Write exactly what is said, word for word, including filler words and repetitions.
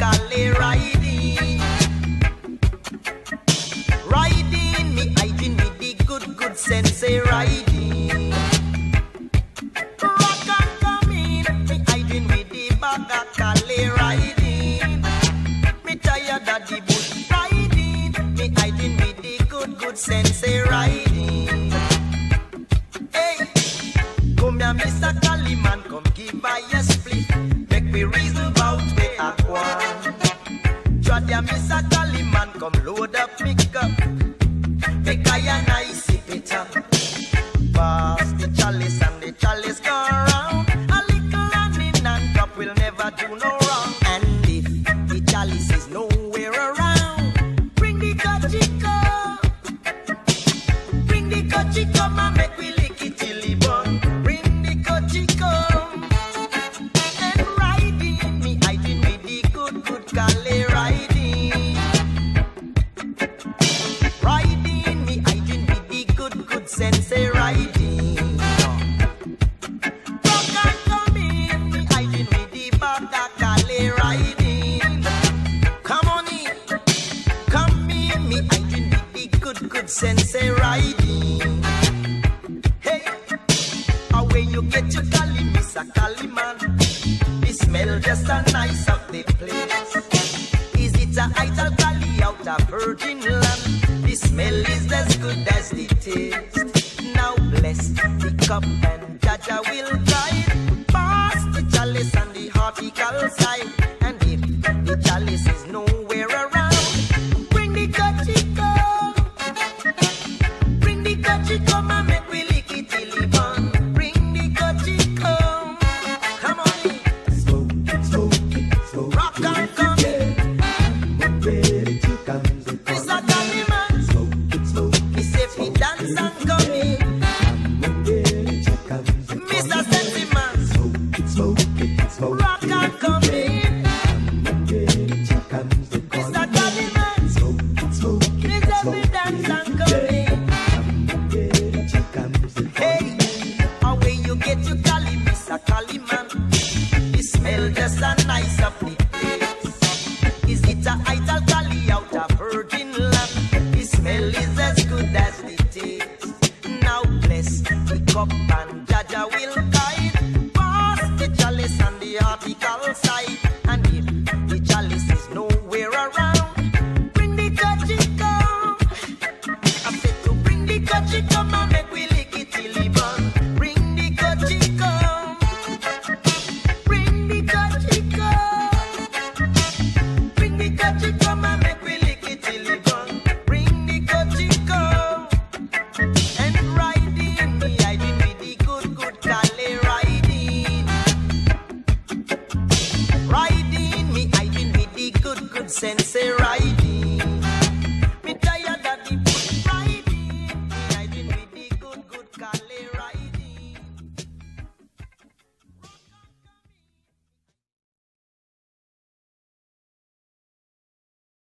Cali riding. Riding, me hiding with the good, good sense riding. Rock and come in, me hiding with the bag of Cali riding. Me tired of the bush riding, me hiding with the good, good sense riding. Hey, come here, Mister Cali man, come give by a split. Make me reason about where I want. Try there, Mister Cali man, come load up, pick up. Make I and I sip it up. Pass the chalice and the chalice go around. A little landing and drop will never do no wrong. And if the chalice is nowhere around, bring the cochico. Bring the cochico, man, make we lick it till he burn. Bring the cochico. And riding, me hiding with the good, good Cali riding. Riding, me hiding with the good, good sense riding. Rock and come in, me hiding with the bag of Cali riding. Come on in, come in, me hiding with the good, good sense riding. Hey, away you get your Cali, Mister Cali man. The smell just a nice of the place. Is it a idle Cali out of virgin land? The smell is as good as the taste. Now bless the cup and Jaja will guide. Pass the chalice and the hortical side. And if the chalice is nowhere around, bring the cochico. Bring the cochico, man, make we lick it till he burn. Bring the cochico. Come on in. Smoke it, smoke it, smoke it. Rock and come in. I'm ready to come to Mister Cali man, Smoke it, smoke he say fi dance and come in. I'm ready to come to Mister Sensi man, Smoke it, smoke it, smoke rock and come in. I'm ready to come to Mister Cali man, Smoke it, smoke he it, say fi smoke dance it. and come in. I'm ready to come to Hey, away you get your Cali, Mister Cali man. The smell just a nice of the place. Is it a idle Cali out of virgin land? The smell is as good as the taste. Now bless the cup and Jaja will guide. Pass the chalice and the article side.